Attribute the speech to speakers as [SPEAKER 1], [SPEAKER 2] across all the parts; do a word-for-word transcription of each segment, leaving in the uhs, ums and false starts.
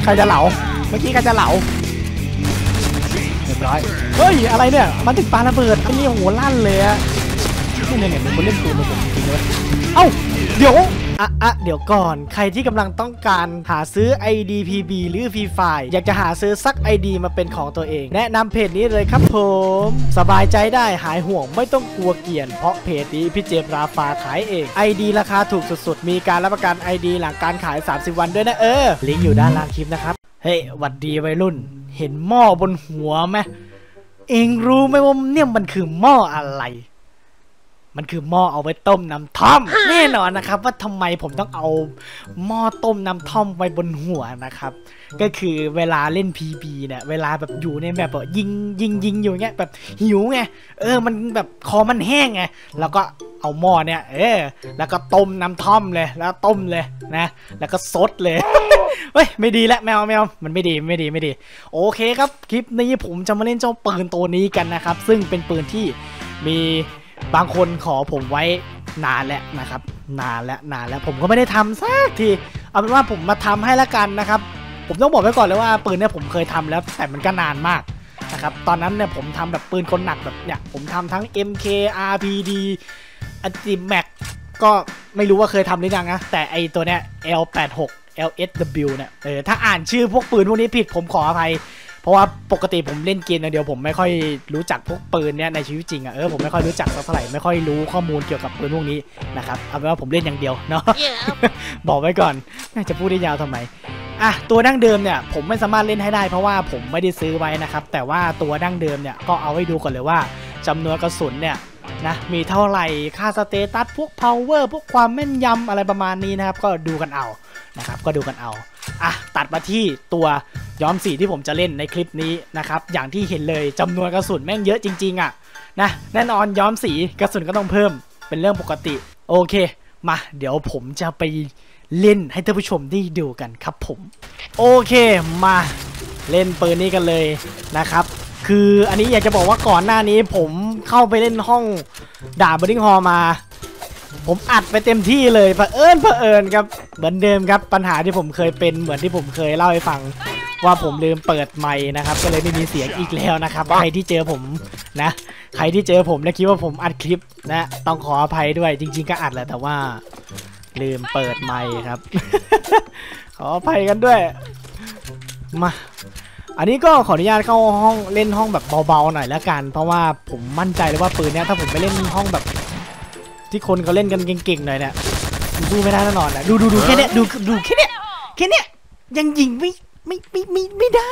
[SPEAKER 1] ใครจะเหลาเมื่อกี้ใครจะเหลาเรียบร้อยเฮ้ยอะไรเนี่ยมันถึงปาระเบิดอันนี้โหลั่นเลยอะนี่เนี่ยมันเล่นปืนมาผมจริงเลยเอ้าเดี๋ยวอ่ะอ่ะเดี๋ยวก่อนใครที่กำลังต้องการหาซื้อ ไอ ดี พี บี หรือ Free Fire อยากจะหาซื้อสัก ไอ ดี มาเป็นของตัวเองแนะนำเพจนี้เลยครับผมสบายใจได้หายห่วงไม่ต้องกลัวเกลียนเพราะเพจนี้พี่เจมราฟาขายเอง ไอ ดี ราคาถูกสุดๆมีการรับประกัน ไอ ดี หลังการขายสามสิบวันด้วยนะเออลิงก์อยู่ด้านล่างคลิปนะครับเฮ้ยหวัดดีวัยรุ่นเห็นหม้อบนหัวไหมเองรู้ไหมว่าเนี่ยมันคือหม้ออะไรมันคือหม้อเอาไว้ต้มน้ำท่อมแน่นอนนะครับว่าทำไมผมต้องเอาหม้อต้มน้ำท่อมไว้บนหัวนะครับก็คือเวลาเล่น พี บี เนี่ยเวลาแบบอยู่ในแบบยิงยิงยิงอยู่เงี้ยแบบหิวไงเออมันแบบคอมันแห้งไงแล้วก็เอาหม้อเนี่ยเออแล้วก็ต้มน้ำท่อมเลยแล้วต้มเลยนะแล้วก็ซดเลยเฮ้ยไม่ดีแล้วแมวแมวมันไม่ดีไม่ดีไม่ดีโอเคครับคลิปนี้ผมจะมาเล่นเจ้าปืนตัวนี้กันนะครับซึ่งเป็นปืนที่มีบางคนขอผมไว้นานแล้วนะครับนานแล้วนานแล้วผมก็ไม่ได้ทำสักทีเอาเป็นว่าผมมาทำให้ละกันนะครับผมต้องบอกไว้ก่อนเลยว่าปืนเนี่ยผมเคยทำแล้วแต่มันก็นานมากนะครับตอนนั้นเนี่ยผมทำแบบปืนคนหนักแบบเนี่ยผมทำทั้ง เอ็ม เค อาร์ พี ดี อัลติแม็กก็ไม่รู้ว่าเคยทำหรือยังนะแต่ไอตัวเนี้ย แอล แปดสิบหก แอล เอส ดับเบิลยู เนี่ยเออถ้าอ่านชื่อพวกปืนพวกนี้ผิดผมขออภัยเพราะว่าปกติผมเล่นเกมอย่างเดียวผมไม่ค่อยรู้จักพวกปืนเนี่ยในชีวิตจริงอ่ะเออผมไม่ค่อยรู้จักสักเท่าไหร่ไม่ค่อยรู้ข้อมูลเกี่ยวกับปืนพวกนี้นะครับเอาเป็นว่าผมเล่นอย่างเดียวเนาะ yeah. บอกไว้ก่อนจะพูดได้ยาวทำไมอ่ะตัวดั้งเดิมเนี่ยผมไม่สามารถเล่นให้ได้เพราะว่าผมไม่ได้ซื้อไว้นะครับแต่ว่าตัวดั้งเดิมเนี่ยก็เอาให้ดูก่อนเลยว่าจำนวนกระสุนเนี่ยนะมีเท่าไหร่ค่าสเตตัสพวก power พวกความแม่นยำอะไรประมาณนี้นะครับก็ดูกันเอานะครับก็ดูกันเอาอ่ะตัดมาที่ตัวย้อมสีที่ผมจะเล่นในคลิปนี้นะครับอย่างที่เห็นเลยจำนวนกระสุนแม่งเยอะจริงๆอ่ะนะแน่นอนย้อมสีกระสุนก็ต้องเพิ่มเป็นเรื่องปกติโอเคมาเดี๋ยวผมจะไปเล่นให้ท่านผู้ชมได้ดูกันครับผมโอเคมาเล่นปืนนี้กันเลยนะครับคืออันนี้อยากจะบอกว่าก่อนหน้านี้ผมเข้าไปเล่นห้องด่าบอดิ้งฮอลมาผมอัดไปเต็มที่เลยเผอิญเผอิญครับเหมือนเดิมครับปัญหาที่ผมเคยเป็นเหมือนที่ผมเคยเล่าให้ฟังว่าผมลืมเปิดไมค์นะครับก็เลยไม่มีเสียงอีกแล้วนะครับใครที่เจอผมนะใครที่เจอผมและคิดว่าผมอัดคลิปนะต้องขออภัยด้วยจริงๆก็อัดแหละแต่ว่าลืมเปิดไมค์ครับ ขออภัยกันด้วยมาอันนี้ก็ขออนุญาตเข้าห้องเล่นห้องแบบเบาๆหน่อยแล้วกันเพราะว่าผมมั่นใจเลยว่าปืนเนี้ยถ้าผมไปเล่นห้องแบบที่คนเขาเล่นกันเก่งๆหน่อยเนี่ยดูไม่ได้แน่นอนนะดูดูดูแค่เนี้ยดูดูแค่เนี้ยแค่เนี้ยยังยิงไม่ไม่ไม่ไม่ไม่ได้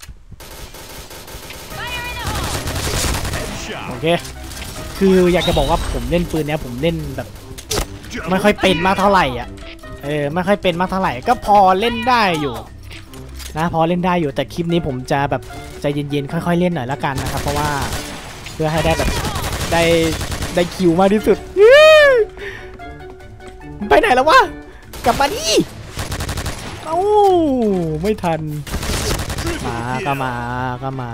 [SPEAKER 1] โอเคคืออยากจะบอกว่าผมเล่นปืนเนี้ยผมเล่นแบบไม่ค่อยเป็นมากเท่าไหร่อ่ะเออไม่ค่อยเป็นมากเท่าไหร่ก็พอเล่นได้อยู่นะพอเล่นได้อยู่แต่คลิปนี้ผมจะแบบใจเย็นๆค่อยๆเล่นหน่อยละกันนะครับเพราะว่าเพื่อให้ได้แบบได้ได้คิวมากที่สุดไปไหนแล้ววะกลับมาดิเอ้าไม่ทันมาก็มาก็มา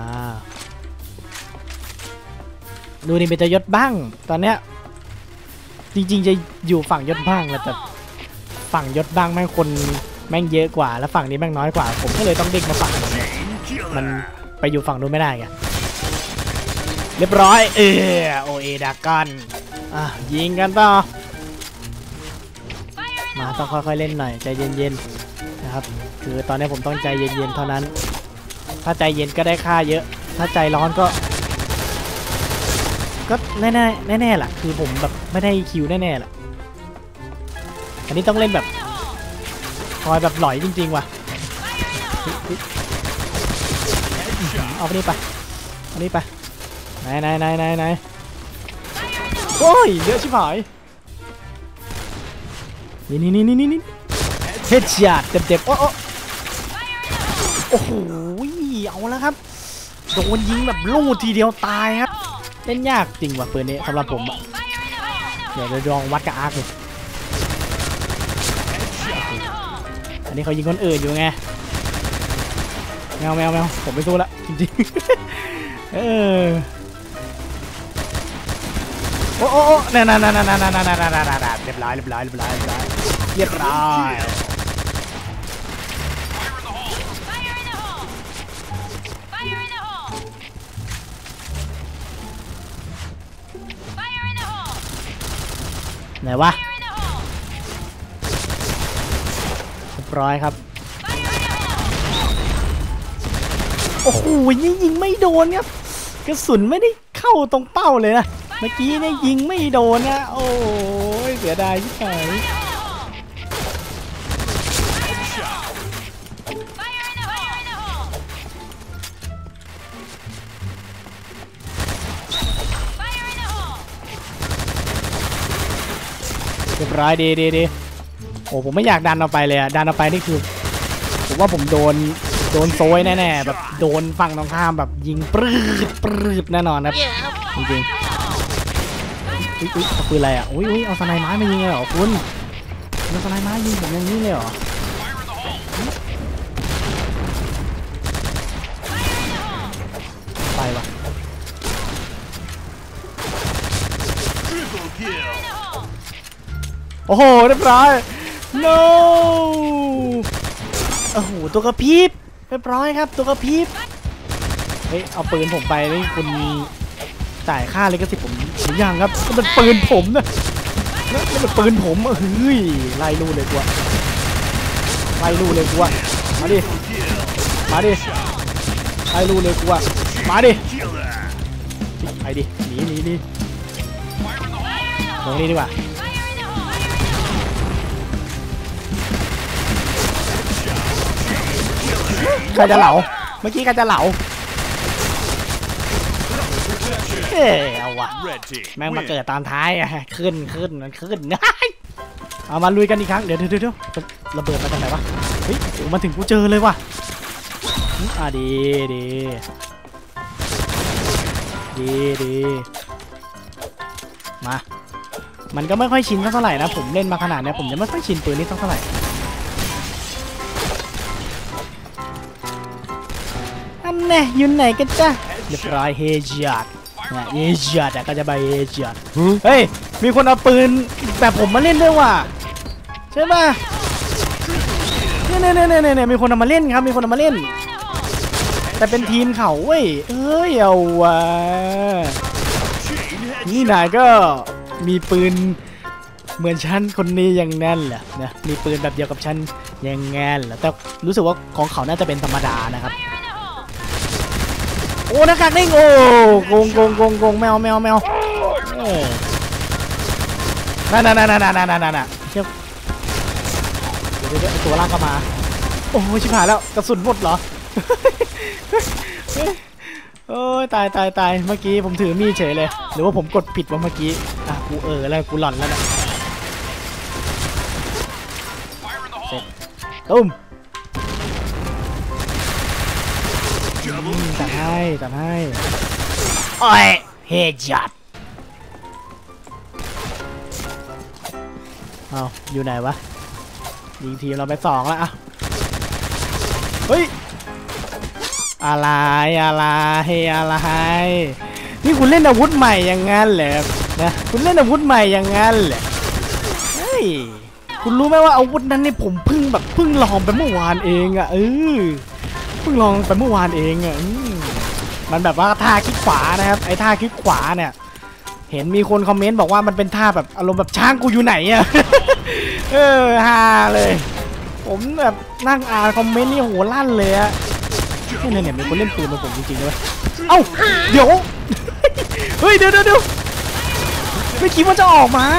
[SPEAKER 1] ดูนี่เป็นจะยศบ้างตอนเนี้ยจริงๆจะอยู่ฝั่งยศบ้างแล้วแต่ฝั่งยศบ้างแม่งคนแม่งเยอะกว่าแล้วฝั่งนี้แม่งน้อยกว่าผมก็เลยต้องเด็กมาฝั่งนี้มันไปอยู่ฝั่งนู้นไม่ได้ไงเรียบร้อยเออโอเอดากันอ่ะยิงกันต่อมาต้องค่อยๆเล่นหน่อยใจเย็นๆนะครับคือตอนนี้ผมต้องใจเย็นๆเท่านั้นถ้าใจเย็นก็ได้ค่าเยอะถ้าใจร้อนก็ก็แน่ๆแน่ๆแหละคือผมแบบไม่ได้คิวแน่ๆแหละอันนี้ต้องเล่นแบบคอยแบบหลอยจริงๆว่ะเอาไปนี่ไปเอานี่ไปไหนไหนไหนไหนไหนโอ้ยเยอะชิบหายนี่นี่นี่นี่นี่เฮดช็อตเต็มๆโอ้โอ้โอ้โหเอาแล้วครับโดนยิงแบบลูดทีเดียวตายครับเล่นยากจริงว่ะปืนนี้สำหรับผมอะเดี๋ยวเราลองวัดกับอาร์คเลยอันนี้เขายิงคนอื่นอยู่ไงแมวแมวแมวผมไม่สู้ละจริงๆเออโอ้โอ้นั่นนั่นนั่นนั่นนั่นนั่นนั่นนั่นเรียบร้อยเรียบร้อยเรียบร้อยเรียบร้อยเรียบร้อยไหนวะเรียบร้อยครับโอ้โหยิงยิงไม่โดนครับกระสุนไม่ได้เข้าตรงเป้าเลยนะเมื่อกี้เนี่ยยิงไม่โดนนะโอ้ยเสียดายที่ไหนเรียบร้อยดีดีดีโอ้ผมไม่อยากดันเอาไปเลยอะดันเอาไปนี่คือผมว่าผมโดนโดนโซยแน่ๆแบบโดนฝั่งตรงข้ามแบบยิงปรืดปรืดแน่นอนครับจริงๆอุ้ยอุ้ยเอาปืนอะไรอ่ะอุ้ยอุ้ยเอาสไนไม้มายิงเลยเหรอคุณเอาสไนไม้ยิงผมอย่างนี้เลยเหรอไปวะโอ้โหเรียบร้อย no โอ้โหตัวกระพริบเรียบร้อยครับตัวกระพริบเฮ้ยเอาปืนผมไปนี่คุณจ่ายค่าเลยก็สิผมหรือยังครับมันเป็นปืนผมนะนั่นเป็นปืนผมเฮ้ยไล่ลู่เลยกว่าไล่ลู่เลยกว่ามาดิมาดิไล่ลู่เลยกว่ามาดิไปดิหนีหนีหนีตรงนี้ดีกว่าใครจะเหลาเมื่อกี้ใครจะเหลาเฮ้ยเอาวะแม่งมาเกิดตามท้ายอะขึ้นขึ้นมันขึ้นเอามาลุยกันอีกครั้งเดี๋ยวเดี๋ยวเดี๋ยวระเบิดมาจากไหนวะเฮ้ยมาถึงกูเจอเลยว่ะอ่ะดีดีดีดีมามันก็ไม่ค่อยชินเท่าไหร่นะผมเล่นมาขนาดนี้ผมยังไม่ค่อยชินปืนนี้เท่าไหร่อันแน่ยืนไหนกันจ้ะเรียบร้อยเฮจัดนะเฮจัดก็จะไปเฮจัดเฮ้ยมีคนเอาปืนแบบผมมาเล่นด้วยว่ะใช่ป่ะเนี่ยเนี่ยเนี่ยเนี่ยมีคนเอามาเล่นครับมีคนเอามาเล่นแต่เป็นทีมเขาเว้ยเอ้ยเอาว่ะนี่นายก็มีปืนเหมือนฉันคนนี้อย่างนั้นแหละนะมีปืนแบบเดียวกับฉันอย่างงั้นแหละแต่รู้สึกว่าของเขาน่าจะเป็นธรรมดานะครับโอ้หน้ากากนิ่งโอ้โกงโกงโกงโกงแมวแมวแมวนั่นนั่นนั่นนั่นนั่นนั่นเดี๋ยวเดี๋ยวตัวล่างก็มาโอ้ชิบหายแล้วกระสุนหมดเหรอโอ้ยตายตายตายเมื่อกี้ผมถือมีดเฉยเลยหรือว่าผมกดผิดว่าเมื่อกี้อ่ะกูเออแล้วกูหล่อนแล้วเนี่ยเสร็จตุ้มจัดให้จัดให้โอ้ยเฮจัดเอาอยู่ไหนวะยิงทีมเราไปสองแล้วอ่ะเฮ้ยอะไรอะไรอะไรนี่คุณเล่นอาวุธใหม่อย่างงั้นเหรอนะคุณเล่นอาวุธใหม่อย่างงั้นเหรอเฮ้ยคุณรู้ไหมว่าอาวุธนั้นนี่ผมเพิ่งแบบเพิ่งลองไปเมื่อวานเองอ่ะเออเพิ่งลองไปเมื่อวานเองอ่ะมันแบบว่าท่าคลิกขวานะครับไอ้ท่าคลิกขวาเนี่ยเห็นมีคนคอมเมนต์บอกว่ามันเป็นท่าแบบอารมณ์แบบช้างกูอยู่ไหนอ่ะเออฮาเลยผมแบบนั่งอ่านคอมเมนต์นี่โหลั่นเลยอะเนี่ยเนี่ยมีคนเล่นปืนมาผมจริงๆเลยเอ้าเดี๋ยวเฮ้ยเดี๋ยวเดี๋ยวไม่คิดว่าจะออกมา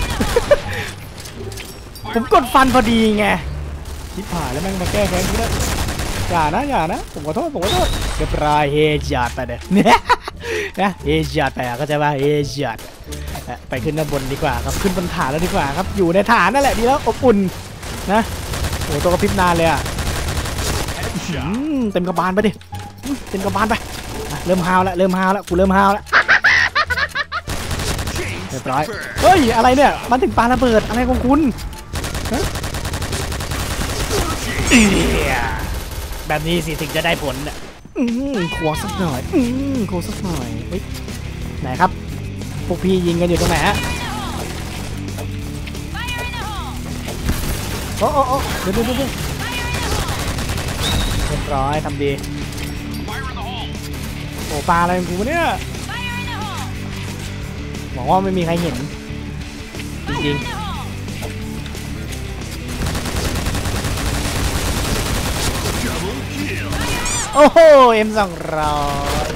[SPEAKER 1] ผมกดฟันพอดีไงคิดผ่านแล้วแม่งมาแก้แค้นกูแล้วอย่านะอย่านะผมขอโทษผมขอโทษเรียบร้อยเฮจัดไปเลยเนี่ยนะเฮจัดไปก็จะว่าเฮจัดไปขึ้นด้านบนดีกว่าครับขึ้นบนฐานแล้วดีกว่าครับอยู่ในฐานนั่นแหละดีแล้วอบอุ่นนะโอ้ตัวกระพริบนานเลยอ่ะเต็มกระบาลไปดิเต็มกระบาลไปเริ่มฮาวแล้วเริ่มฮาวแล้วกูเริ่มฮาวแล้วเรียบร้อยเฮ้ยอะไรเนี่ยมันถึงปาระเบิดอะไรของคุณแบบนี้สิถึงจะได้ผลอ่ะขวสักหน่อยขวสักหน่อยไหนครับพวกพี่ยิงกันอยู่ตรงไหนฮะโอ้โอ้โอ้เดี๋ยวเดี๋ยวเดี๋ยวเรียบร้อยทำดีโอ้ปลาอะไรของกูเนี่ยหวังว่าไม่มีใครเห็นจริงๆโอ้โห เอ็ม สองร้อย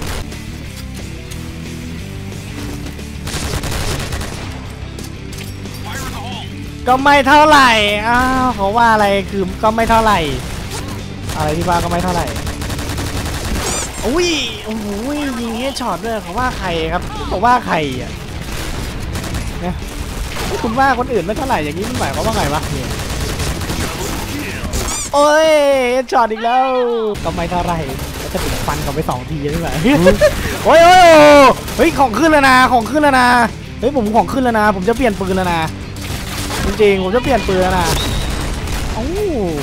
[SPEAKER 1] ก็ไม่เท่าไหร่อ้าวเขาว่าอะไรคือก็ไม่เท่าไหร่อะไรที่ว่าก็ไม่เท่าไหร่อุ้ยโอ้โหยิงเฮดช็อตด้วยเขาว่าใครครับเขาว่าใครอ่ะเนี่ยคุณว่าคนอื่นไม่เท่าไหร่อย่างนี้มันหมายความว่าไงวะเนี่ยโอ้ยเฮดช็อตอีกแล้วก็ไม่เท่าไหร่แล้วจะถึงฟันเขาไปสองทีใช่ไหมโอ้ยโอ้ยเฮ้ยของขึ้นแล้วนะของขึ้นแล้วนะเฮ้ยผมของขึ้นแล้วนะผมจะเปลี่ยนปืนแล้วนะจริงๆผมจะเปลี่ยนปืนแล้วนะโอ้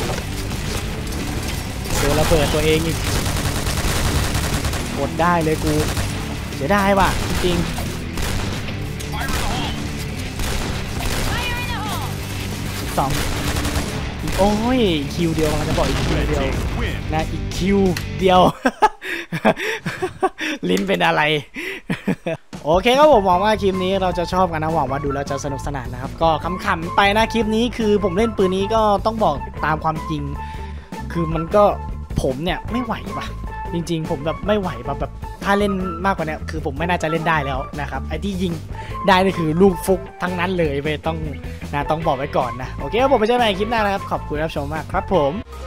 [SPEAKER 1] เจอระเบิดตัวเองอีกกดได้เลยกูเสียดายว่ะจริงๆสองโอ้ยคิวเดียวมันจะบอกอีกคิวเดียวนะอีกคิวเดียว ลิ้นเป็นอะไร โอเคครับผมหวังว่าคลิปนี้เราจะชอบกันนะหวังว่าดูแล้วจะสนุกสนานนะครับก็ขำๆไปนะคลิปนี้คือผมเล่นปืนนี้ก็ต้องบอกตามความจริงคือมันก็ผมเนี่ยไม่ไหวป่ะจริงๆผมแบบไม่ไหวแบบแบบถ้าเล่นมากกว่านี้คือผมไม่น่าจะเล่นได้แล้วนะครับไอ้ที่ยิงได้นี่คือลูกฟุกทั้งนั้นเลยไปต้องนะต้องบอกไว้ก่อนนะโอเคครับผมไปเจอกันใหม่คลิปหน้านะครับขอบคุณรับชมมากครับผม